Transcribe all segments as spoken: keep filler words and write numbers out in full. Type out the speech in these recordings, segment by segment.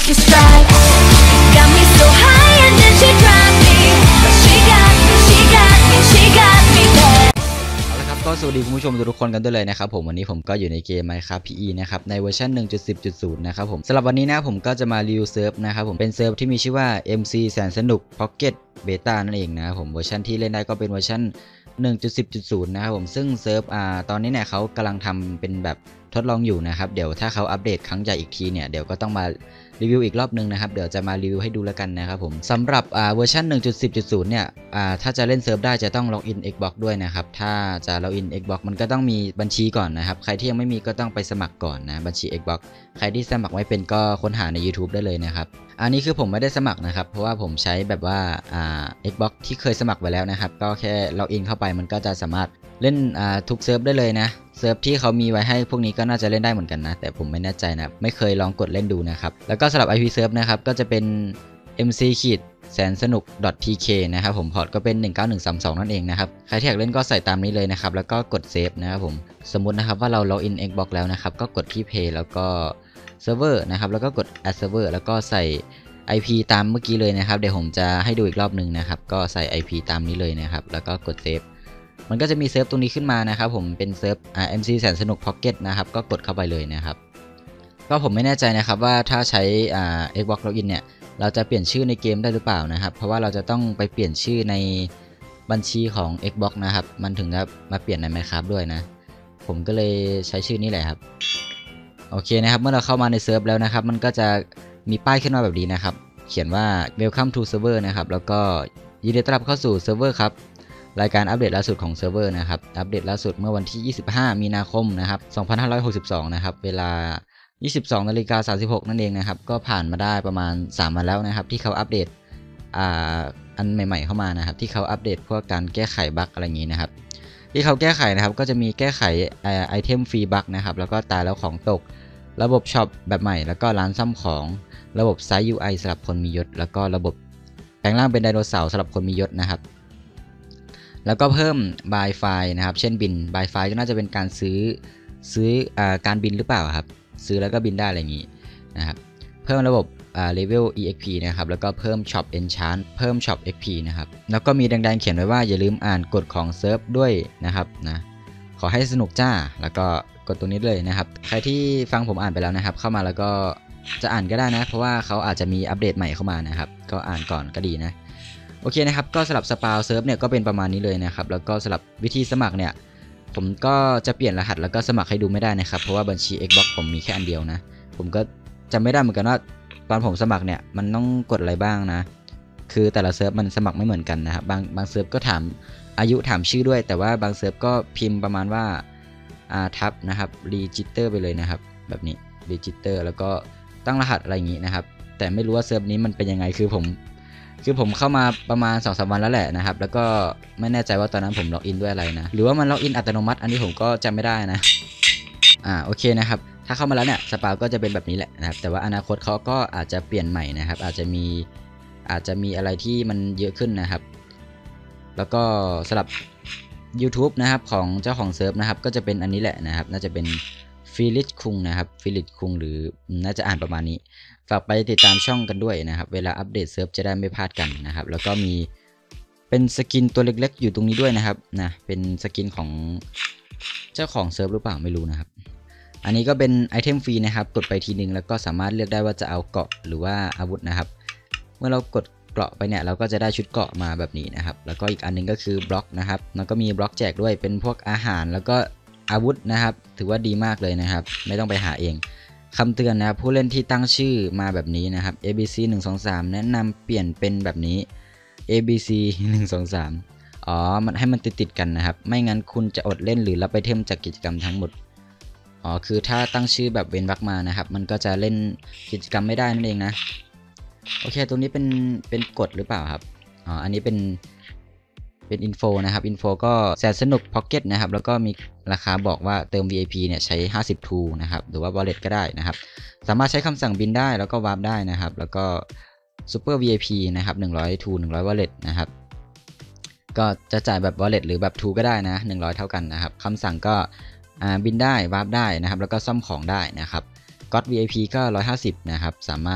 lucky strike. Got me so high and then she dropped me. But she got me, she got me, she got me there. เอาละครับก็สวัสดีคุณผู้ชมทุกคนกันด้วยเลยนะครับผมวันนี้ผมก็อยู่ในเกม Minecraft พี อี นะครับในเวอร์ชัน หนึ่งจุดสิบจุดศูนย์ นะครับผมสำหรับวันนี้นะผมก็จะมารีวิวเซิร์ฟนะครับผมเป็นเซิร์ฟที่มีชื่อว่า เอ็ม ซี แสนสนุก Pocket Beta นั่นเองนะครับผมเวอร์ชันที่เล่นได้ก็เป็นเวอร์ชัน หนึ่งจุดสิบจุดศูนย์ นะครับผมซึ่งเซิร์ฟอ่าตอนนี้เนี่ยเขากำลังทำเป็นแบบทดลองอยู่นะครับเดี๋ยวถ้าเขาอัปเดตครั้งใหญ่อีกทีเนี่ยเดี๋ยวก็ต้องมารีวิวอีกรอบนึงนะครับเดี๋ยวจะมารีวิวให้ดูแล้วกันนะครับผมสำหรับอ่าเวอร์ชัน หนึ่งจุดสิบจุดศูนย์ เนี่ยอ่าถ้าจะเล่นเซิร์ฟได้จะต้องล็อกอิน Xbox ด้วยนะครับถ้าจะล็อกอิน Xbox มันก็ต้องมีบัญชีก่อนนะครับใครที่ยังไม่มีก็ต้องไปสมัครก่อนนะบัญชี Xbox ใครที่สมัครไม่เป็นก็ค้นหาใน YouTube ได้เลยนะครับอันนี้คือผมไม่ได้สมัครนะครับเพราะว่าผมใช้แบบว่าอ่า Xbox ที่เคยสมัครไว้แล้วนะครับก็แค่ล็อกอินเข้าไปมันก็จะสามารถเล่นอ่าทุกเซิร์ฟได้เลยนะเซิร์ฟที่เขามีไว้ให้พวกนี้ก็น่าจะเล่นได้เหมือนกันนะแต่ผมไม่แน่ใจนะไม่เคยลองกดเล่นดูนะครับแล้วก็สำหรับ ไอ พี เซิร์ฟนะครับก็จะเป็น เอ็ม ซี แสนสนุก .ที เค นะครับผมพอร์ตก็เป็นหนึ่งเก้าหนึ่งสามสองนั่นเองนะครับใครที่อยากเล่นก็ใส่ตามนี้เลยนะครับแล้วก็กดเซฟนะครับผมสมมุตินะครับว่าเราล็อกอิน Xbox แล้วนะครับก็กดที่ Play แล้วก็เซิร์ฟเวอร์นะครับแล้วก็กด Add Server แล้วก็ใส่ ไอ พี ตามเมื่อกี้เลยนะครับเดี๋ยวผมจะให้ดูอีกรอบนึงนะครับก็ใส่ ไอ พี ตามนี้เลยนะครับแล้วก็กดเซฟมันก็จะมีเซิร์ฟตรงนี้ขึ้นมานะครับผมเป็นเซิร์ฟอ่า เอ็ม ซี แสนสนุก Pocket นะครับก็กดเข้าไปเลยนะครับก็ผมไม่แน่ใจนะครับว่าถ้าใช้อ่า Xbox Login เนี่ยเราจะเปลี่ยนชื่อในเกมได้หรือเปล่านะครับเพราะว่าเราจะต้องไปเปลี่ยนชื่อในบัญชีของ Xbox นะครับมันถึงจะมาเปลี่ยนใน Minecraft ด้วยนะผมก็เลยใช้ชื่อนี้แหละครับโอเคนะครับเมื่อเราเข้ามาในเซิร์ฟแล้วนะครับมันก็จะมีป้ายขึ้นมาแบบนี้นะครับเขียนว่า Welcome to Server นะครับแล้วก็ยินดีต้อนรับเข้าสู่เซิร์ฟเวอร์ครับรายการอัปเดตล่าสุดของเซิร์ฟเวอร์นะครับอัปเดตล่าสุดเมื่อวันที่ยี่สิบห้ามีนาคมนะครับสองพันห้าร้อยหกสิบสองนะครับเวลายี่สิบสองนาฬิกาสามสิบหกนั่นเองนะครับก็ผ่านมาได้ประมาณสามวันแล้วนะครับที่เขาอัปเดตอ่าอันใหม่ๆเข้ามานะครับที่เขาอัปเดตพวกการแก้ไขบั๊กอะไรอย่างนี้นะครับที่เขาแก้ไขนะครับก็จะมีแก้ไขไอเทมฟรีบั๊กนะครับแล้วก็ตายแล้วของตกระบบช็อปแบบใหม่แล้วก็ร้านซ่อมของระบบไซส์ ยู ไอ สำหรับคนมียศแล้วก็ระบบแปลงร่างเป็นไดโนเสาร์สำหรับคนมียศนะครับแล้วก็เพิ่ม buy file นะครับเช่นบิน buy file ก็น่าจะเป็นการซื้อซื้ออ่าการบินหรือเปล่าครับซื้อแล้วก็บินได้อะไรอย่างนี้นะครับเพิ่มระบบอ่า level อี เอ็กซ์ พี นะครับแล้วก็เพิ่ม shop enchant เพิ่ม shop เอ็กซ์ พี นะครับแล้วก็มีแดงๆเขียนไว้ว่าอย่าลืมอ่านกฎของเซิร์ฟด้วยนะครับนะขอให้สนุกจ้าแล้วก็กดตรงนี้เลยนะครับใครที่ฟังผมอ่านไปแล้วนะครับเข้ามาแล้วก็จะอ่านก็ได้นะเพราะว่าเขาอาจจะมีอัปเดตใหม่เข้ามานะครับก็อ่านก่อนก็ดีนะโอเคนะครับก็สำหรับสปาวเซิร์ฟเนี่ยก็เป็นประมาณนี้เลยนะครับแล้วก็สำหรับวิธีสมัครเนี่ยผมก็จะเปลี่ยนรหัสแล้วก็สมัครให้ดูไม่ได้นะครับเพราะว่าบัญชี Xbox ผมมีแค่อันเดียวนะผมก็จำไม่ได้เหมือนกันว่าตอนผมสมัครเนี่ยมันต้องกดอะไรบ้างนะคือแต่ละเซิร์ฟมันสมัครไม่เหมือนกันนะครับบางบางเซิร์ฟก็ถามอายุถามชื่อด้วยแต่ว่าบางเซิร์ฟก็พิมพ์ประมาณว่าอ่าทับนะครับรีจิสเตอร์ไปเลยนะครับแบบนี้รีจิสเตอร์แล้วก็ตั้งรหัสอะไรอย่างนี้นะครับแต่ไม่รู้ว่าเซิร์ฟนี้มันเป็นยังไงคือผมคือผมเข้ามาประมาณ สองสาม วันแล้วแหละนะครับแล้วก็ไม่แน่ใจว่าตอนนั้นผมล็อกอินด้วยอะไรนะหรือว่ามันล็อกอินอัตโนมัติอันนี้ผมก็จำไม่ได้นะอ่าโอเคนะครับถ้าเข้ามาแล้วเนี่ยสปาวก็จะเป็นแบบนี้แหละนะครับแต่ว่าอนาคตเขาก็อาจจะเปลี่ยนใหม่นะครับอาจจะมีอาจจะมีอะไรที่มันเยอะขึ้นนะครับแล้วก็สำหรับ YouTube นะครับของเจ้าของเซิร์ฟนะครับก็จะเป็นอันนี้แหละนะครับน่าจะเป็นฟิลิชคุงนะครับฟิลิชคุงหรือน่าจะอ่านประมาณนี้ฝากไปติดตามช่องกันด้วยนะครับเวลาอัปเดตเซิร์ฟจะได้ไม่พลาดกันนะครับแล้วก็มีเป็นสกินตัวเล็กๆอยู่ตรงนี้ด้วยนะครับนะเป็นสกินของเจ้าของเซิร์ฟหรือเปล่าไม่รู้นะครับอันนี้ก็เป็นไอเทมฟรีนะครับกดไปทีนึงแล้วก็สามารถเลือกได้ว่าจะเอาเกราะหรือว่าอาวุธนะครับเมื่อเรากดเกราะไปเนี่ยเราก็จะได้ชุดเกราะมาแบบนี้นะครับแล้วก็อีกอันนึงก็คือบล็อกนะครับแล้วก็มีบล็อกแจกด้วยเป็นพวกอาหารแล้วก็อาวุธนะครับถือว่าดีมากเลยนะครับไม่ต้องไปหาเองคำเตือนนะครับผู้เล่นที่ตั้งชื่อมาแบบนี้นะครับ เอ บี ซี หนึ่ง สอง สาม แนะนำเปลี่ยนเป็นแบบนี้ เอ บี ซี หนึ่ง สอง สาม อ๋อมันให้มันติดติดกันนะครับไม่งั้นคุณจะอดเล่นหรือรับไอเทมจากกิจกรรมทั้งหมดอ๋อคือถ้าตั้งชื่อแบบเว้นวรรคมานะครับมันก็จะเล่นกิจกรรมไม่ได้นั่นเองนะโอเคตรงนี้เป็นเป็นกฎหรือเปล่าครับอ๋ออันนี้เป็นเป็นอินโฟนะครับอินโฟก็แสนสนุก Pocket นะครับแล้วก็มีราคาบอกว่าเติม วี ไอ พี เนี่ยใช้ห้าสิบทูนะครับหรือว่า Wallet ก็ได้นะครับสามารถใช้คำสั่งบินได้แล้วก็วาร์ปได้นะครับแล้วก็ Super วี ไอ พี นะครับหนึ่งร้อยทูหนึ่งร้อย Wallet นะครับก็จะจ่ายแบบ Wallet หรือแบบทูก็ได้นะหนึ่งร้อยเท่ากันนะครับคำสั่งก็บินได้วาร์ปได้นะครับแล้วก็ซ่อมของได้นะครับก็อด วี ไอ พี ก็หนึ่งร้อยห้าสิบนะครับสามารถ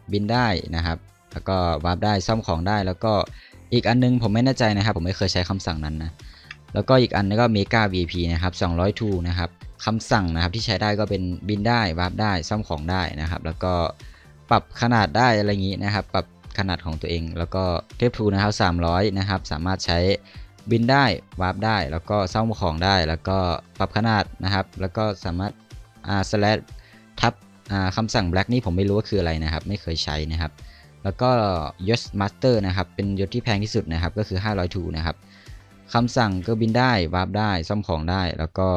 บินได้นะครับแล้วก็วาร์ปได้ซ่อมของได้แล้วก็อีกอันนึงผมไม่แน่ใจนะครับผมไม่เคยใช้คำสั่งนั้นนะแล้วก็อีกอันนึงก็เมกา วี พี นะครับสองร้อยทูนะครับคำสั่งนะครับที่ใช้ได้ก็เป็นบินได้วาร์ปได้ซ่อมของได้นะครับแล้วก็ปรับขนาดได้อะไรอย่างนี้นะครับปรับขนาดของตัวเองแล้วก็เทปทูนะครับสามร้อยนะครับสามารถใช้บินได้วาร์ปได้แล้วก็ซ่อมของได้แล้วก็ปรับขนาดนะครับแล้วก็สามารถอ่า slash ทับอ่าคำสั่ง black นี่ผมไม่รู้ว่าคืออะไรนะครับไม่เคยใช้นะครับแล้วก็ยศ master นะครับเป็นยศที่แพงที่สุดนะครับก็คือห้าร้อยทูนะครับคำสั่งก็บินได้วาร์ปได้ซ่อมของได้แล้วก็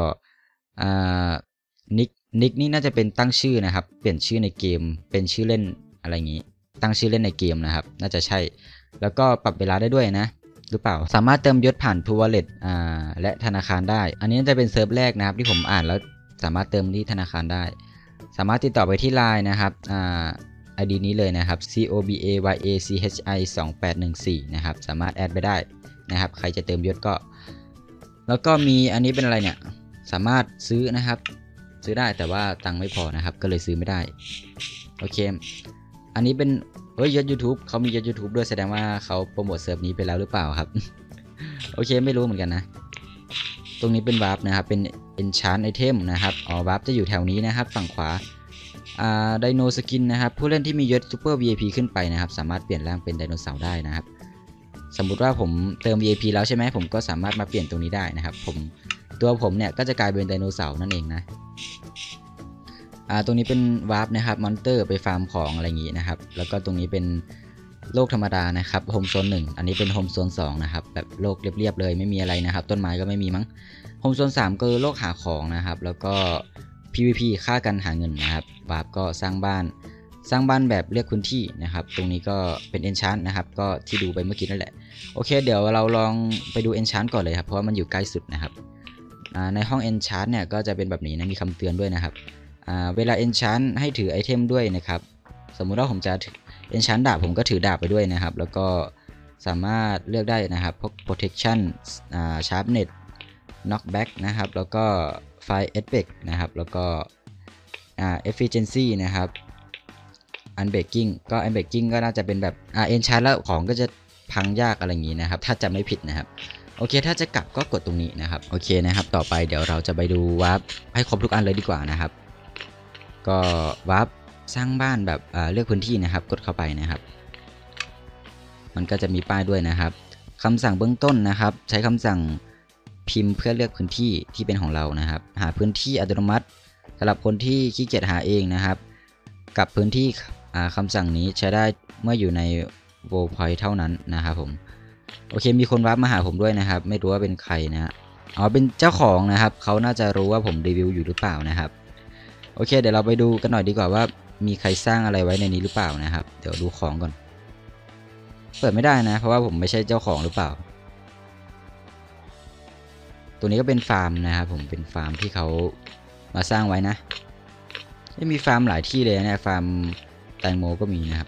นิกนิกนี่น่าจะเป็นตั้งชื่อนะครับเปลี่ยนชื่อในเกมเป็นชื่อเล่นอะไรอย่างนี้ตั้งชื่อเล่นในเกมนะครับน่าจะใช่แล้วก็ปรับเวลาได้ด้วยนะหรือเปล่าสามารถเติมยศผ่าน True Wallet อ่าและธนาคารได้อันนี้จะเป็นเซิร์ฟแรกนะครับที่ผมอ่านแล้วสามารถเติมที่ธนาคารได้สามารถติดต่อไปที่ ไลน์ นะครับอ่า ไอ ดี นี้เลยนะครับ c o b a y a c h i สองแปดหนึ่งสี่นะครับสามารถแอดไปได้นะครับใครจะเติมยศก็แล้วก็มีอันนี้เป็นอะไรเนี่ยสามารถซื้อนะครับซื้อได้แต่ว่าตังค์ไม่พอนะครับก็เลยซื้อไม่ได้โอเคอันนี้เป็นเฮ้ยยศ YouTube เขามียศ YouTube ด้วยแสดงว่าเขาโปรโมทเซิร์ฟนี้ไปแล้วหรือเปล่าครับ โอเคไม่รู้เหมือนกันนะตรงนี้เป็นวาร์ปนะครับเป็น enchant item นะครับอ๋อวาร์ปจะอยู่แถวนี้นะครับฝั่งขวาอ่าไดโนสกินนะครับผู้เล่นที่มียศ Super วี ไอ พี ขึ้นไปนะครับสามารถเปลี่ยนร่างเป็นไดโนเสาร์ได้นะครับสมมุติว่าผมเติม วี ไอ พี แล้วใช่ไหมผมก็สามารถมาเปลี่ยนตรงนี้ได้นะครับผมตัวผมเนี่ยก็จะกลายเป็นไดโนเสาร์นั่นเองนะอ่าตรงนี้เป็นวาร์ปนะครับมอนเตอร์ไปฟาร์มของอะไรอย่างนี้นะครับแล้วก็ตรงนี้เป็นโลกธรรมดานะครับโฮมโซนหนึ่งอันนี้เป็นโฮมโซนสองนะครับแบบโลกเรียบๆเลยไม่มีอะไรนะครับต้นไม้ก็ไม่มีมั้งโฮมโซนสามก็คือโลกหาของนะครับแล้วก็ พี วี พี ฆ่ากันหาเงินนะครับวาร์ปก็สร้างบ้านสร้างบ้านแบบเรียกพื้นที่นะครับตรงนี้ก็เป็น enchant นะครับก็ที่ดูไปเมื่อกี้นั่นแหละโอเคเดี๋ยวเราลองไปดู enchant ก่อนเลยครับเพราะว่ามันอยู่ใกล้สุดนะครับในห้อง enchant เนี่ยก็จะเป็นแบบนี้นะมีคำเตือนด้วยนะครับเวลา enchant ให้ถือไอเทมด้วยนะครับสมมุติว่าผมจะ enchant ดาบผมก็ถือดาบไปด้วยนะครับแล้วก็สามารถเลือกได้นะครับพวก protection sharpness knockback นะครับแล้วก็ fire effect นะครับแล้วก็อ่า efficiency นะครับ unbreaking ก็ unbreaking ก็น่าจะเป็นแบบอ่า enchant แล้วของก็จะพังยากอะไรอย่างนี้นะครับถ้าจะไม่ผิดนะครับโอเคถ้าจะกลับก็กดตรงนี้นะครับโอเคนะครับต่อไปเดี๋ยวเราจะไปดูวาร์ปให้ครบทุกอันเลยดีกว่านะครับก็วาร์ปสร้างบ้านแบบอ่าเลือกพื้นที่นะครับกดเข้าไปนะครับมันก็จะมีป้ายด้วยนะครับคำสั่งเบื้องต้นนะครับใช้คำสั่งพิมพ์เพื่อเลือกพื้นที่ที่เป็นของเรานะครับหาพื้นที่อัตโนมัติสำหรับคนที่ขี้เกียจหาเองนะครับกับพื้นที่คำสั่งนี้ใช้ได้เมื่ออยู่ใน World Point เท่านั้นนะครับผมโอเคมีคนวาร์ปมาหาผมด้วยนะครับไม่รู้ว่าเป็นใครนะอ๋อเป็นเจ้าของนะครับเขาน่าจะรู้ว่าผมรีวิวอยู่หรือเปล่านะครับโอเคเดี๋ยวเราไปดูกันหน่อยดีกว่าว่ามีใครสร้างอะไรไว้ในนี้หรือเปล่านะครับเดี๋ยวดูของก่อนเปิดไม่ได้นะเพราะว่าผมไม่ใช่เจ้าของหรือเปล่าตัวนี้ก็เป็นฟาร์มนะครับผมเป็นฟาร์มที่เขามาสร้างไว้นะไม่มีฟาร์มหลายที่เลยนะฟาร์มแตงโมก็มีนะครับ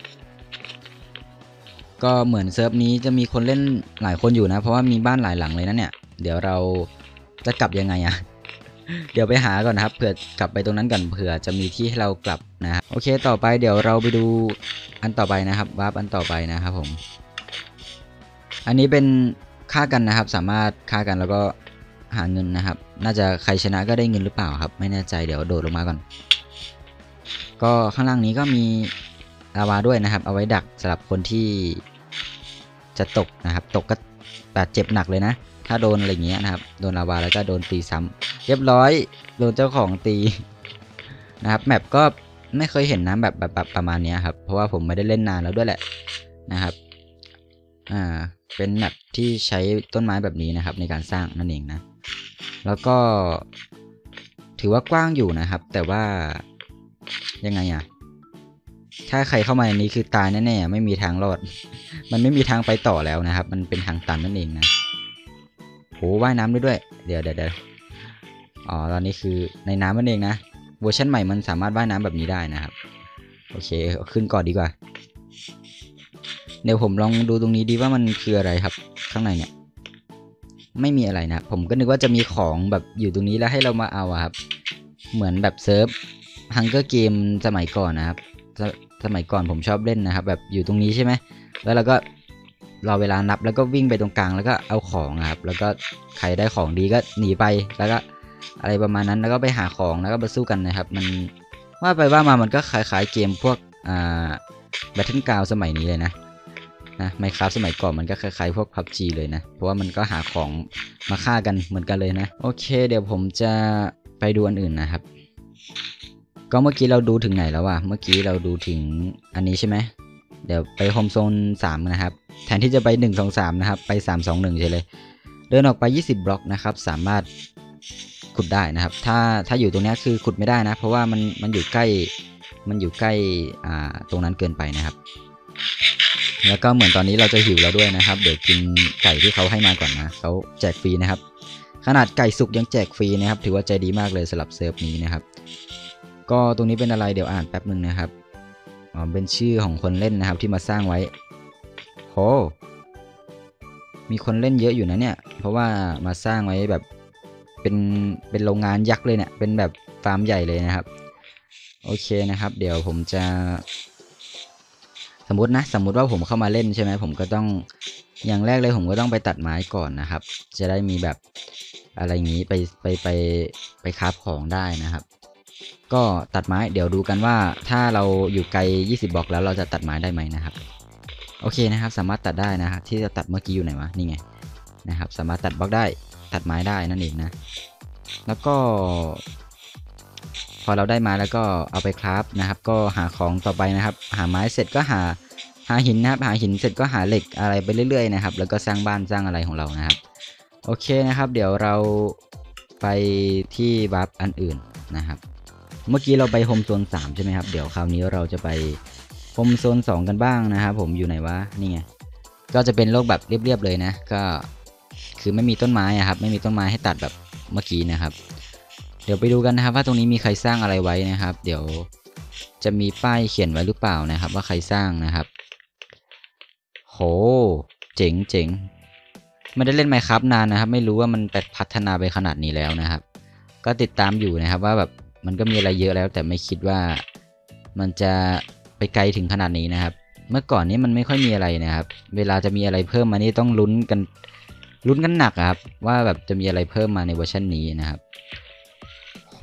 ก็เหมือนเซิร์ฟนี้จะมีคนเล่นหลายคนอยู่นะเพราะว่ามีบ้านหลายหลังเลยนะเนี่ยเดี๋ยวเราจะกลับยังไงอะเดี๋ยวไปหาก่อนนะครับเผื่อกลับไปตรงนั้นก่อนเผื่อจะมีที่ให้เรากลับนะครับโอเคต่อไปเดี๋ยวเราไปดูอันต่อไปนะครับวาร์ปอันต่อไปนะครับผมอันนี้เป็นฆ่ากันนะครับสามารถฆ่ากันแล้วก็หาเงินนะครับน่าจะใครชนะก็ได้เงินหรือเปล่าครับไม่แน่ใจเดี๋ยวโดดลงมาก่อนก็ข้างล่างนี้ก็มีลาวาด้วยนะครับเอาไว้ดักสำหรับคนที่จะตกนะครับตกก็บาดเจ็บหนักเลยนะถ้าโดนอะไรเงี้ยนะครับโดนลาวาแล้วก็โดนตีซ้ำเรียบร้อยโดนเจ้าของตีนะครับแมปก็ไม่เคยเห็นนะแบบแบบประมาณนี้ครับเพราะว่าผมไม่ได้เล่นนานแล้วด้วยแหละนะครับอ่าเป็นแมปที่ใช้ต้นไม้แบบนี้นะครับในการสร้างนั่นเองนะแล้วก็ถือว่ากว้างอยู่นะครับแต่ว่ายังไงอ่ะถ้าใครเข้ามาในนี้คือตายแน่ๆไม่มีทางรอดมันไม่มีทางไปต่อแล้วนะครับมันเป็นทางตันนั่นเองนะโหว่ายน้ำได้ด้วยเดี๋ยวเดี๋ยวอ๋อตอนนี้คือในน้ำนั่นเองนะเวอร์ชันใหม่มันสามารถว่ายน้ำแบบนี้ได้นะครับโอเคขึ้นก่อนดีกว่าเดี๋ยวผมลองดูตรงนี้ดีว่ามันคืออะไรครับข้างในเนี่ยไม่มีอะไรนะผมก็นึกว่าจะมีของแบบอยู่ตรงนี้แล้วให้เรามาเอาครับเหมือนแบบเซิร์ฟฮังเกอร์เกมสมัยก่อนนะครับสสมัยก่อนผมชอบเล่นนะครับแบบอยู่ตรงนี้ใช่ไหมแล้วเราก็รอเวลานับแล้วก็วิ่งไปตรงกลางแล้วก็เอาของครับแล้วก็ใครได้ของดีก็หนีไปแล้วก็อะไรประมาณนั้นแล้วก็ไปหาของแล้วก็มาสู้กันนะครับมันว่าไปว่ามามันก็คล้ายๆเกมพวกอ่า Battleground สมัยนี้เลยนะนะไมน์คราฟสมัยก่อนมันก็คล้ายๆพวก พับจี เลยนะเพราะว่ามันก็หาของมาฆ่ากันเหมือนกันเลยนะโอเคเดี๋ยวผมจะไปดูอันอื่นนะครับก็เมื่อกี้เราดูถึงไหนแล้ววะเมื่อกี้เราดูถึงอันนี้ใช่ไหมเดี๋ยวไปโฮมโซนสามนะครับแทนที่จะไปหนึ่ง สอง สามนะครับไปสาม สอง หนึ่งใช่เลยเดินออกไปยี่สิบบล็อกนะครับสามารถขุดได้นะครับถ้าถ้าอยู่ตรงนี้คือขุดไม่ได้นะเพราะว่ามันมันอยู่ใกล้มันอยู่ใกล้อ่าตรงนั้นเกินไปนะครับแล้วก็เหมือนตอนนี้เราจะหิวแล้วด้วยนะครับเดี๋ยวกินไก่ที่เขาให้มาก่อนนะเขาแจกฟรีนะครับขนาดไก่สุกยังแจกฟรีนะครับถือว่าใจดีมากเลยสำหรับเซิร์ฟนี้นะครับก็ตรงนี้เป็นอะไรเดี๋ยวอ่านแป๊บหนึ่งนะครับอ๋อเป็นชื่อของคนเล่นนะครับที่มาสร้างไว้โหมีคนเล่นเยอะอยู่นะเนี่ยเพราะว่ามาสร้างไว้แบบเป็นเป็นโรงงานยักษ์เลยเนี่ยเป็นแบบฟาร์มใหญ่เลยนะครับโอเคนะครับเดี๋ยวผมจะสมมตินะสมมุติว่าผมเข้ามาเล่นใช่ไหมผมก็ต้องอย่างแรกเลยผมก็ต้องไปตัดไม้ก่อนนะครับจะได้มีแบบอะไรอย่างนี้ไปไปไปไปคราฟของได้นะครับก็ตัดไม้เดี๋ยวดูกันว่าถ้าเราอยู่ไกลยี่สิบบล็อกแล้วเราจะตัดไม้ได้ไหมนะครับโอเคนะครับสามารถตัดได้นะครับที่จะตัดเมื่อกี้อยู่ไหนวะนี่ไงนะครับสามารถตัดบล็อกได้ตัดไม้ได้นั่นเองนะแล้วก็พอเราได้ไม้แล้วก็เอาไปคราฟนะครับก็หาของต่อไปนะครับหาไม้เสร็จก็หาหาหินนะครับหาหินเสร็จก็หาเหล็กอะไรไปเรื่อยๆนะครับแล้วก็สร้างบ้านสร้างอะไรของเรานะครับโอเคนะครับเดี๋ยวเราไปที่วาร์ปอันอื่นนะครับเมื่อกี้เราไปโฮมโซนสามใช่ไหมครับเดี๋ยวคราวนี้เราจะไปโฮมโซนสองกันบ้างนะครับผมอยู่ไหนวะนี่ไงก็จะเป็นโลกแบบเรียบๆเลยนะก็คือไม่มีต้นไม้อะครับไม่มีต้นไม้ให้ตัดแบบเมื่อกี้นะครับเดี๋ยวไปดูกันนะครับว่าตรงนี้มีใครสร้างอะไรไว้นะครับ เดี๋ยวจะมีป้ายเขียนไว้หรือเปล่านะครับว่าใครสร้างนะครับโหเจ๋งเจ๋งไม่ได้เล่น Minecraft นานนะครับไม่รู้ว่ามันพัฒนาไปขนาดนี้แล้วนะครับก็ติดตามอยู่นะครับว่าแบบมันก็มีอะไรเยอะแล้วแต่ไม่คิดว่ามันจะไปไกลถึงขนาดนี้นะครับเมื่อก่อนนี้มันไม่ค่อยมีอะไรนะครับเวลาจะมีอะไรเพิ่มมานี่ต้องลุ้นกันลุ้นกันหนักครับว่าแบบจะมีอะไรเพิ่มมาในเวอร์ชันนี้นะครับโห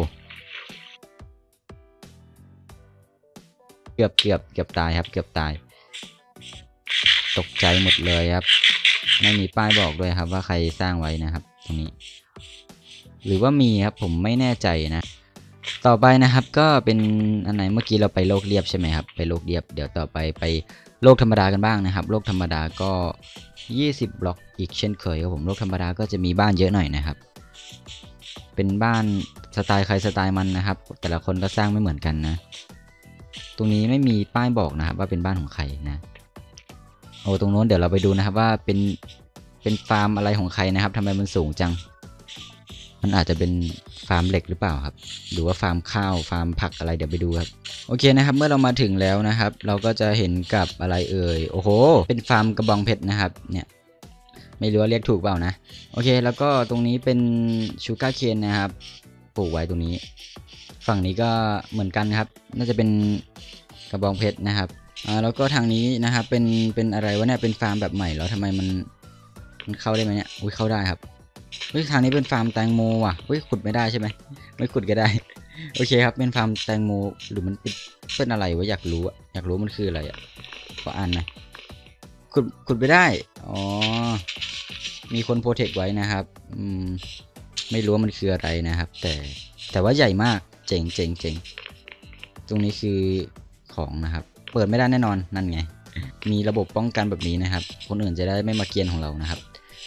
เกือบเกือบเกือบตายครับเกือบตายตกใจหมดเลยครับไม่มีป้ายบอกด้วยครับว่าใครสร้างไว้นะครับตรงนี้หรือว่ามีครับผมไม่แน่ใจนะต่อไปนะครับก็เป็นอันไหนเมื่อกี้เราไปโลกเรียบใช่ไหมครับไปโลกเรียบเดี๋ยวต่อไปไปโลกธรรมดากันบ้างนะครับโลกธรรมดาก็ยี่สิบบล็อกอีกเช่นเคยครับผมโลกธรรมดาก็จะมีบ้านเยอะหน่อยนะครับเป็นบ้านสไตล์ใครสไตล์มันนะครับแต่ละคนก็สร้างไม่เหมือนกันนะตรงนี้ไม่มีป้ายบอกนะครับว่าเป็นบ้านของใครนะโอ้ตรงโน้นเดี๋ยวเราไปดูนะครับว่าเป็นเป็นฟาร์มอะไรของใครนะครับทำไมมันสูงจังมันอาจจะเป็นฟาร์มเหล็กหรือเปล่าครับหรือว่าฟาร์มข้าวฟาร์มผักอะไรเดี๋ยวไปดูครับโอเคนะครับเมื่อเรามาถึงแล้วนะครับเราก็จะเห็นกับอะไรเอ่ยโอ้โหเป็นฟาร์มกระบองเพชรนะครับเนี่ยไม่รู้ว่าเรียกถูกเปล่านะโอเคแล้วก็ตรงนี้เป็นชูการ์เคนนะครับปลูกไว้ตรงนี้ฝั่งนี้ก็เหมือนกันครับน่าจะเป็นกระบองเพชรนะครับอ่าแล้วก็ทางนี้นะครับเป็นเป็นอะไรวะเนี่ยเป็นฟาร์มแบบใหม่แล้วทำไมมันมันเข้าได้ไหมเนี่ยอุ้ยเข้าได้ครับเฮ้ยทางนี้เป็นฟาร์มแตงโมว่ะเฮ้ยขุดไม่ได้ใช่ไหมไม่ขุดก็ได้โอเคครับเป็นฟาร์มแตงโมหรือมันเป็นเป็นอะไรวะอยากรู้อะอยากรู้มันคืออะไรอะขออ่านหน่อยขุดขุดไม่ได้อ๋อมีคนโปรเทคไว้นะครับอืมไม่รู้ว่ามันคืออะไรนะครับแต่แต่ว่าใหญ่มากเจ๋งเจ๋งเจ๋งตรงนี้คือของนะครับเปิดไม่ได้แน่นอนนั่นไงมีระบบป้องกันแบบนี้นะครับคนอื่นจะได้ไม่มาเกียนของเรานะครับ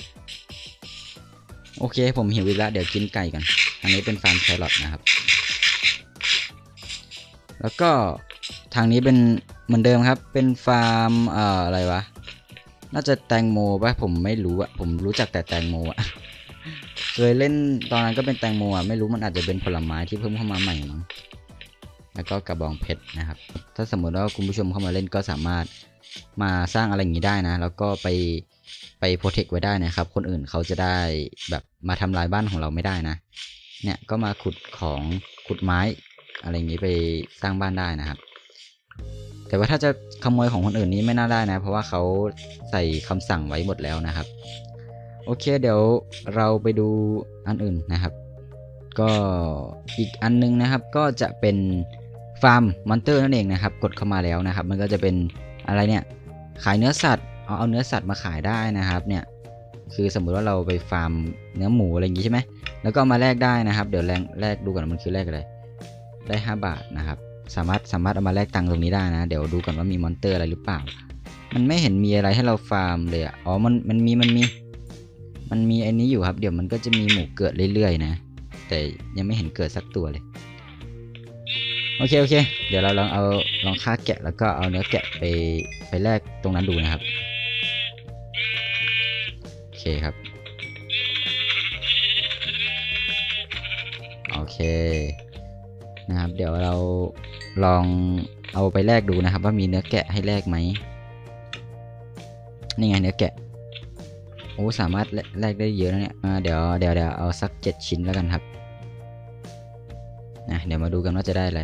โอเคผมหิวอีกแล้วเดี๋ยวกินไก่กันอันนี้เป็นฟาร์มแครอทนะครับแล้วก็ทางนี้เป็นเหมือนเดิมครับเป็นฟาร์มเอ่ออะไรวะน่าจะแตงโมป่ะผมไม่รู้อะผมรู้จักแต่แตงโมอะเคยเล่นตอนนั้นก็เป็นแตงโมอะไม่รู้มันอาจจะเป็นผลไม้ที่เพิ่มเข้ามาใหม่มั้งแล้วก็กระบองเพชรนะครับถ้าสมมติว่าคุณผู้ชมเข้ามาเล่นก็สามารถมาสร้างอะไรอย่างนี้ได้นะแล้วก็ไปไปโปรเทคไว้ได้นะครับคนอื่นเขาจะได้แบบมาทำลายบ้านของเราไม่ได้นะเนี่ยก็มาขุดของขุดไม้อะไรอย่างนี้ไปสร้างบ้านได้นะครับแต่ว่าถ้าจะขโมยของคนอื่นนี้ไม่น่าได้นะเพราะว่าเขาใส่คำสั่งไว้หมดแล้วนะครับโอเคเดี๋ยวเราไปดูอันอื่นนะครับก็อีกอันนึงนะครับก็จะเป็นฟาร์มมอนเตอร์นั่นเองนะครับกดเข้ามาแล้วนะครับมันก็จะเป็นอะไรเนี่ยขายเนื้อสัตว์เอาเอาเนื้อสัตว์มาขายได้นะครับเนี่ยคือสมมุติว่าเราไปฟาร์มเนื้อหมูอะไรอย่างงี้ใช่ไหมแล้วก็มาแลกได้นะครับเดี๋ยวแลกแลกดูก่อนมันคือแลกอะไรได้ห้าบาทนะครับสามารถสามารถเอามาแลกตังค์ตรงนี้ได้นะเดี๋ยวดูก่อนว่ามีมอนเตอร์อะไรหรือเปล่ามันไม่เห็นมีอะไรให้เราฟาร์มเลยอ่ะอ๋อมันมันมีมันมีมันมีอันนี้อยู่ครับเดี๋ยวมันก็จะมีหมูเกิดเรื่อยๆนะแต่ยังไม่เห็นเกิดสักตัวเลยโอเคโอเคเดี๋ยวเราลองเอาลองฆ่าแกะแล้วก็เอาเนื้อแกะไปไปแลกตรงนั้นดูนะครับโอเคครับโอเคนะครับเดี๋ยวเราลองเอาไปแลกดูนะครับว่ามีเนื้อแกะให้แลกไหมนี่ไงเนื้อแกะโอ้สามารถแลกได้เยอะนะเนี่ยเดี๋ยวเดี๋ยวเดี๋ยวเอาสักเจ็ดชิ้นแล้วกันครับนะเดี๋ยวมาดูกันว่าจะได้อะไร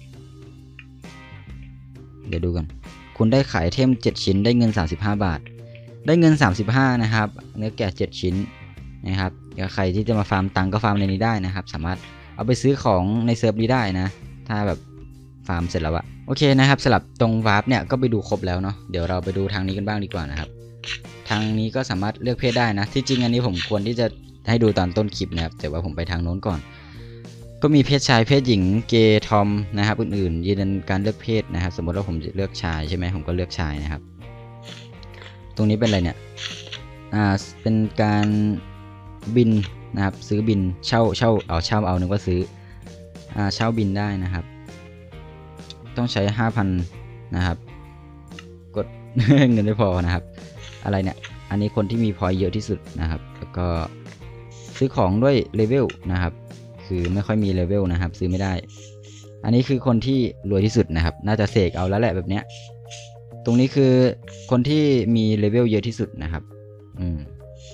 เดี๋ยวดูกันคุณได้ขายเทมเจ็ดชิ้นได้เงินสามสิบห้าบาทได้เงินสามสิบห้านะครับเนื้อแกะเจ็ดชิ้นนะครับเดี๋ยวใครที่จะมาฟาร์มตังก็ฟาร์มในนี้ได้นะครับสามารถเอาไปซื้อของในเซิร์ฟนี้ได้นะถ้าแบบฟาร์มเสร็จแล้วอะโอเคนะครับสำหรับตรงวาร์ปเนี่ยก็ไปดูครบแล้วเนาะเดี๋ยวเราไปดูทางนี้กันบ้างดีกว่านะครับทางนี้ก็สามารถเลือกเพศได้นะที่จริงอันนี้ผมควรที่จะให้ดูตอนต้นคลิปนะครับแต่ว่าผมไปทางโน้นก่อนก็มีเพศชายเพศหญิงเกย์ทอมนะครับอื่นๆยืนยันการเลือกเพศนะครับสมมติว่าผมจะเลือกชายใช่ไหมผมก็เลือกชายนะครับตรงนี้เป็นอะไรเนี่ยอ่าเป็นการบินนะครับซื้อบินเช่าเช่าเอาเช่าเอานึกว่าซื้ออ่าเช่าบินได้นะครับต้องใช้ ห้าพัน นะครับกด เงินไม่พอนะครับอะไรเนี่ยอันนี้คนที่มีพอยต์เยอะที่สุดนะครับแล้วก็ซื้อของด้วยเลเวลนะครับคือไม่ค่อยมีเลเวลนะครับซื้อไม่ได้อันนี้คือคนที่รวยที่สุดนะครับน่าจะเสกเอาแล้วแหละแบบเนี้ยตรงนี้คือคนที่มีเลเวลเยอะที่สุดนะครับอืม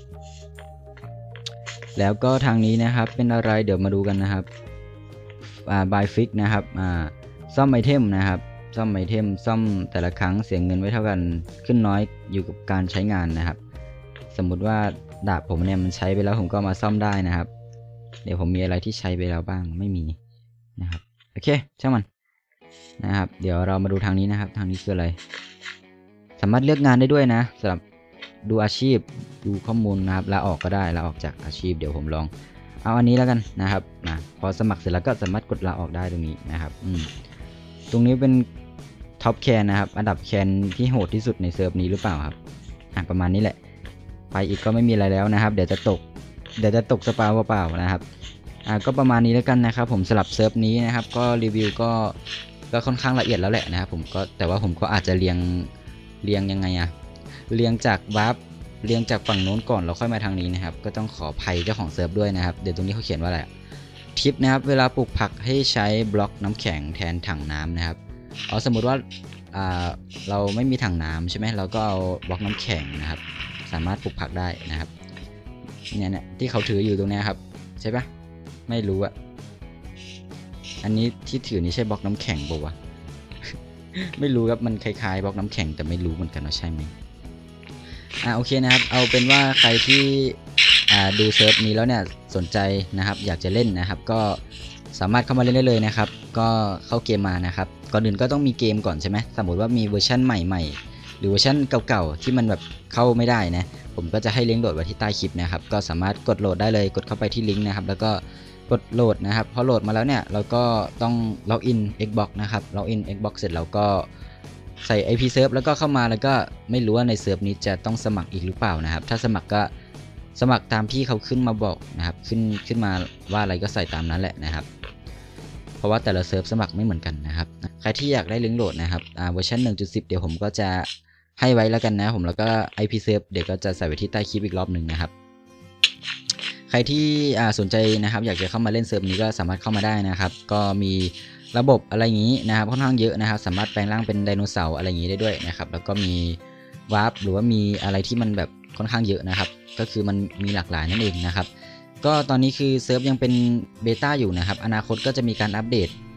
แล้วก็ทางนี้นะครับเป็นอะไรเดี๋ยวมาดูกันนะครับอ่า buy fix นะครับอ่าซ่อมไอเทมนะครับซ่อมไอเทมซ่อมแต่ละครั้งเสียเงินไว้เท่ากันขึ้นน้อยอยู่กับการใช้งานนะครับสมมุติว่าดาบผมเนี่ยมันใช้ไปแล้วผมก็มาซ่อมได้นะครับเดี๋ยวผมมีอะไรที่ใช้ไปแล้วบ้างไม่มีนะครับโอเคช่างมันนะครับเดี๋ยวเรามาดูทางนี้นะครับทางนี้คืออะไรสามารถเลือกงานได้ด้วยนะสำหรับดูอาชีพดูข้อมูลนะครับลาออกก็ได้ลาออกจากอาชีพเดี๋ยวผมลองเอาอันนี้แล้วกันนะครับนะพอสมัครเสร็จแล้วก็สามารถกดลาออกได้ตรงนี้นะครับอืมตรงนี้เป็นท็อปแคนนะครับอันดับแคนที่โหดที่สุดในเซิร์ฟนี้หรือเปล่าครับอ่ะประมาณนี้แหละไปอีกก็ไม่มีอะไรแล้วนะครับเดี๋ยวจะตกเดี๋ยวจะตกสปาเปล่าๆนะครับอ่ะก็ประมาณนี้แล้วกันนะครับผมสลับเซิร์ฟนี้นะครับก็รีวิวก็ก็ค่อนข้างละเอียดแล้วแหละนะครับผมก็แต่ว่าผมก็อาจจะเรียงเรียงยังไงอะเรียงจากวาร์ปเรียงจากฝั่งโน้นก่อนแล้วค่อยมาทางนี้นะครับก็ต้องขออภัยเจ้าของเซิร์ฟด้วยนะครับเดี๋ยวตรงนี้เขาเขียนว่าอะไรทิปนะครับเวลาปลูกผักให้ใช้บล็อกน้ำแข็งแทนถังน้ำนะครับเอาสมมติว่าเราไม่มีถังน้ำใช่ไหมเราก็เอาบล็อกน้ำแข็งนะครับสามารถปลูกผักได้นะครับเนี่ยเนี่ยที่เขาถืออยู่ตรงนี้ครับใช่ปะไม่รู้อะอันนี้ที่ถือนี่ใช่บล็อกน้ำแข็งป่าวะ ไม่รู้ครับมันคล้ายๆบล็อกน้ำแข็งแต่ไม่รู้เหมือนกันว่าใช่ไหมอ่าโอเคนะครับเอาเป็นว่าใครที่อ่าดูเซิร์ฟนี้แล้วเนี่ยสนใจนะครับอยากจะเล่นนะครับก็สามารถเข้ามาเล่นได้เลยนะครับก็เข้าเกมมานะครับก่อนอื่นก็ต้องมีเกมก่อนใช่ไหมสมมติว่ามีเวอร์ชันใหม่ๆหรือเวอร์ชันเก่าๆที่มันแบบเข้าไม่ได้นะผมก็จะให้ลิงก์โหลดไว้ที่ใต้คลิปนะครับก็สามารถกดโหลดได้เลยกดเข้าไปที่ลิงก์นะครับแล้วก็กดโหลดนะครับพอโหลดมาแล้วเนี่ยเราก็ต้องล็อกอิน Xbox นะครับล็อกอิน Xbox เสร็จเราก็ใส่ ไอ พี Serve แล้วก็เข้ามาแล้วก็ไม่รู้ว่าในเซิร์ฟนี้จะต้องสมัครอีกหรือเปล่านะครับถ้าสมัครก็สมัครตามที่เขาขึ้นมาบอกนะครับขึ้นขึ้นมาว่าอะไรก็ใส่ตามนั้นแหละนะครับเพราะว่าแต่ละเซิร์ฟสมัครไม่เหมือนกันนะครับใครที่อยากได้ลิงก์โหลดนะครับอ่าเวอร์ชัน หนึ่งจุดสิบ เดี๋ยวผมก็จะให้ไว้แล้วกันนะผมแล้วก็ ไอ พี Serve เดี๋ยวก็จะใส่ไว้ที่ใต้คลิปอีกรอบหนึ่งนะครับใครที่สนใจนะครับอยากจะเข้ามาเล่นเซิร์ฟนี้ก็สามารถเข้ามาได้นะครับก็มีระบบอะไรอย่างนี้นะครับค่อนข้างเยอะนะครับสามารถแปลงร่างเป็นไดโนเสาร์อะไรอย่างนี้ได้ด้วยนะครับแล้วก็มีวาร์ปหรือว่ามีอะไรที่มันแบบค่อนข้างเยอะนะครับก็คือมันมีหลากหลายนั่นเองนะครับก็ตอนนี้คือเซิร์ฟยังเป็นเบต้าอยู่นะครับอนาคตก็จะมีการอัปเดต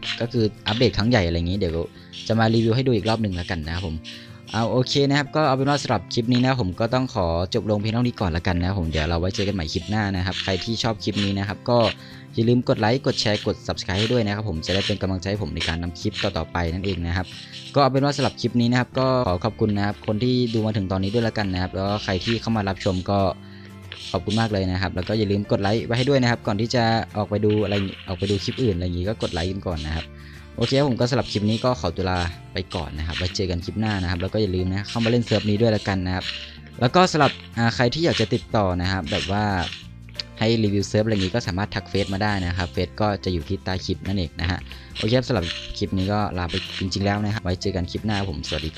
ก็คืออัปเดตครั้งใหญ่อะไรอย่างนี้เดี๋ยวจะมารีวิวให้ดูอีกรอบหนึ่งแล้วกันนะครับผมเอาโอเคนะครับก็เอาเป็นว่าสำหรับคลิปนี้นะผมก็ต้องขอจบลงเพียงเท่านี้ก่อนละกันนะครับผมเดี๋ยวเราไว้เจอกันใหม่คลิปหน้านะครับใครที่ชอบคลิปนี้นะครับก็อย่าลืมกดไลค์กดแชร์กด ซับสไครบ์ ให้ด้วยนะครับผมจะได้เป็นกำลังใจให้ผมในการนำคลิปต่อๆไปนั่นเองนะครับก็เอาเป็นว่าสำหรับคลิปนี้นะครับก็ขอขอบคุณนะครับคนที่ดูมาถึงตอนนี้ด้วยละกันนะครับแล้วก็ใครที่เข้ามารับชมก็ขอบคุณมากเลยนะครับแล้วก็อย่าลืมกดไลค์ไว้ให้ด้วยนะครับก่อนที่จะออกไปดูอะไรออกไปดูคลิปอื่นอะไรอย่างนี้ก็กดไลค์กันก่อนนะครับโอเคผมก็สำหรับคลิปนี้ก็ขอตัวลาไปก่อนนะครับไว้เจอกันคลิปหน้านะครับแล้วก็อย่าลืมนะเข้ามาเล่นเซิร์ฟนี้ด้วยละกันนะครับแล้วก็สำหรับใครที่อยากจะติดต่อนะครับแบบว่าให้รีวิวเซิร์ฟอะไรอย่างนี้ก็สามารถทักเฟซมาได้นะครับเฟซก็จะอยู่ที่ใต้คลิปนั่นเองนะฮะโอเคสำหรับคลิปนี้ก็ลาไปจริงๆแล้วนะครับไว้เจอกันคลิปหน้าผมสวัสดี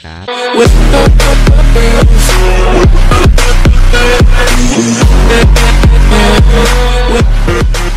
ครับ